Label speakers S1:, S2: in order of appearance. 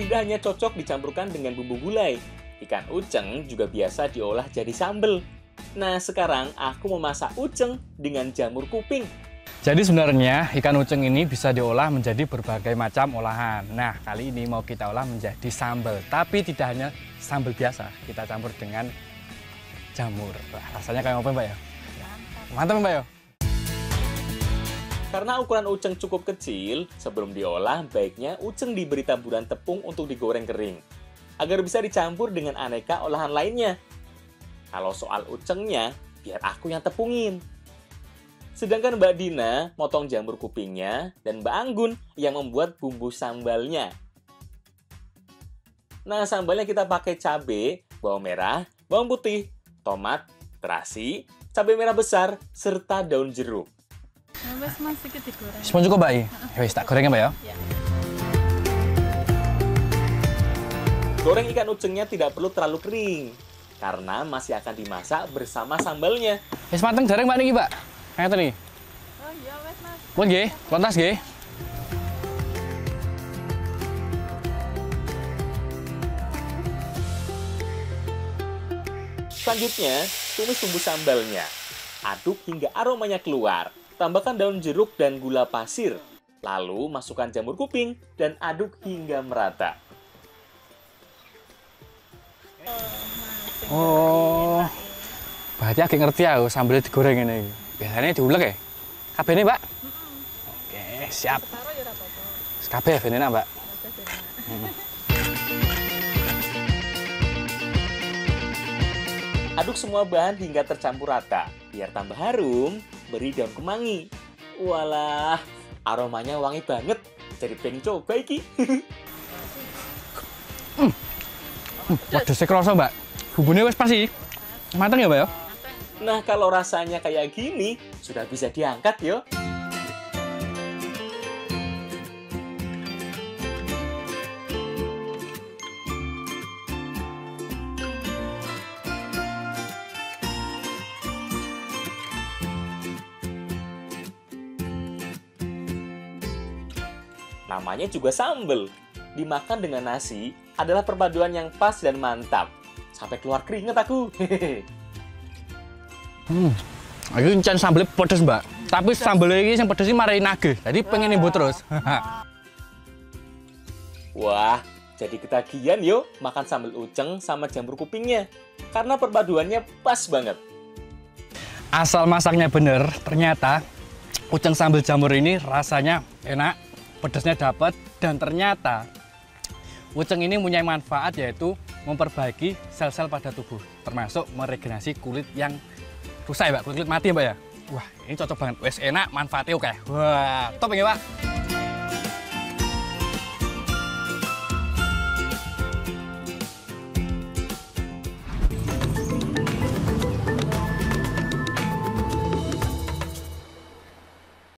S1: Tidak hanya cocok dicampurkan dengan bumbu gulai, ikan uceng juga biasa diolah jadi sambal. Nah, sekarang aku mau masak uceng dengan jamur kuping.
S2: Jadi sebenarnya ikan uceng ini bisa diolah menjadi berbagai macam olahan. Nah, kali ini mau kita olah menjadi sambal. Tapi tidak hanya sambal biasa, kita campur dengan jamur. Wah, rasanya kayak apa, Mbak ya? Mantap, Mbak ya?
S1: Karena ukuran uceng cukup kecil, sebelum diolah baiknya uceng diberi taburan tepung untuk digoreng kering, agar bisa dicampur dengan aneka olahan lainnya. Kalau soal ucengnya, biar aku yang tepungin. Sedangkan Mbak Dina motong jamur kupingnya dan Mbak Anggun yang membuat bumbu sambalnya. Nah, sambalnya kita pakai cabai, bawang merah, bawang putih, tomat, terasi, cabai merah besar, serta daun jeruk.
S3: Wes Mas iki digoreng.
S2: Sepon cukup, Mbak. Ya wis tak gorengnya, Mbak ya.
S3: Ya.
S1: Goreng ikan ucengnya tidak perlu terlalu kering, karena masih akan dimasak bersama sambalnya.
S2: Wis mateng jarang, Mbak niki, Mbak. Kayak nih.
S3: Oh iya wes Mas.
S2: Pun nggih, lontas nggih.
S1: Selanjutnya, tumis bumbu sambalnya. Aduk hingga aromanya keluar. Tambahkan daun jeruk dan gula pasir. Lalu masukkan jamur kuping dan aduk hingga merata.
S2: Oh. Berarti agak ngerti aku sambalnya digoreng ini. Biasanya diulek ya? Kabeh ini, Mbak? Oke, siap.
S3: Setaro ya ora apa-apa.
S2: Kabeh ben enak, Mbak.
S3: Kabeh enak.
S1: Aduk semua bahan hingga tercampur rata. Biar tambah harum, beri daun kemangi. Walah, aromanya wangi banget. Jadi pengen coba iki.
S2: Pedesnya kerasa, Mbak. Bumbunya wis pas sih. Mateng ya, Mbak ya?
S1: Nah, kalau rasanya kayak gini, sudah bisa diangkat yo. Namanya juga sambal. Dimakan dengan nasi adalah perpaduan yang pas dan mantap. Sampai keluar keringet aku.
S2: Aku encen sambelnya pedes, Mbak. Tapi sambelnya ini yang pedes ini marahin nagih. Jadi pengen nimbu terus.
S1: Wah, jadi ketagihan yo makan sambal uceng sama jamur kupingnya. Karena perpaduannya pas banget.
S2: Asal masaknya bener, ternyata uceng sambal jamur ini rasanya enak, pedesnya dapat, dan ternyata uceng ini punya manfaat yaitu memperbaiki sel-sel pada tubuh, termasuk meregenerasi kulit yang rusak ya, Mbak, kulit mati ya, Mbak ya. Wah, ini cocok banget, wes enak, manfaatnya oke. Wah, top ya, Pak.